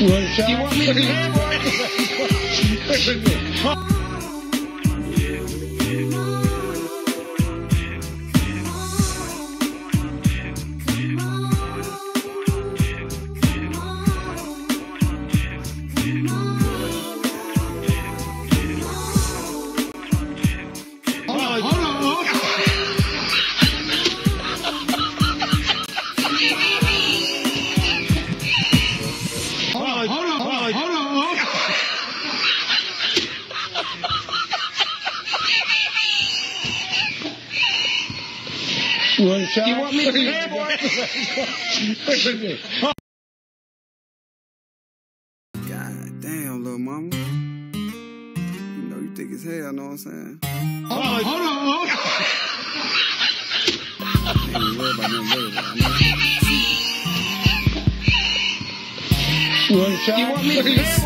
You want a shot? You want me to You want a shot? You want me to God damn, little mama. You know you thick as hell, know what I'm saying? Hold on. Ain't even worried about them later. You want a shot? You want me to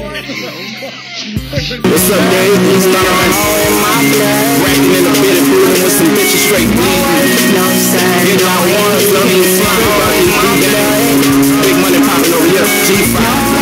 What's up, Dave? It's Lawrence. Rapping in a bit of blue with some bitches straight bleeding. You know I want to love you, fly about you, big money popping over here, G5.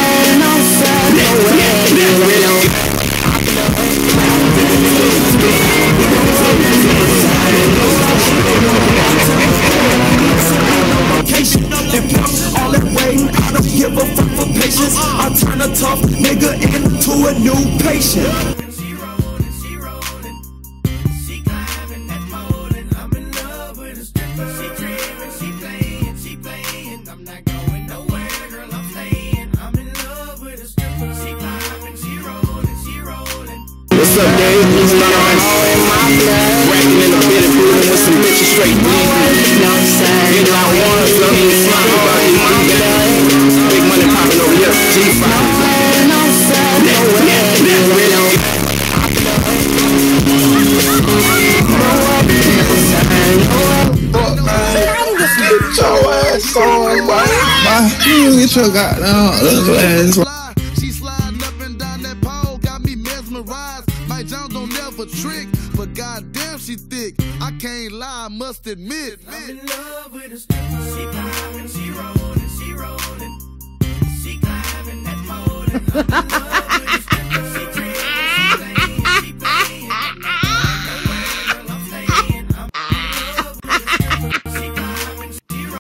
All that waiting, I don't give a fuck for patience. I turn a tough nigga into a new patient. She rollin', she climbing that pole, and I'm in love with a stripper. She trippin', she playin', I'm not going nowhere, girl, I'm staying. I'm in love with a stripper. She climbing, she rollin'. What's up, Dave? It's Lawrence. Rapping in a bit of blue with some bitches straight bleeding. You know I want to love you, fly about you, big money popping over here, G5. Get your ass on, boy. You get your goddamn ugly ass. She sliding up and down that pole, got me mesmerized. My Jones don't never trick, but goddamn she thick. I can't lie, I must admit. I'm in love with a stripper. She climbing, she rollin'. She climbing that pole, and I'm in love with a stripper. She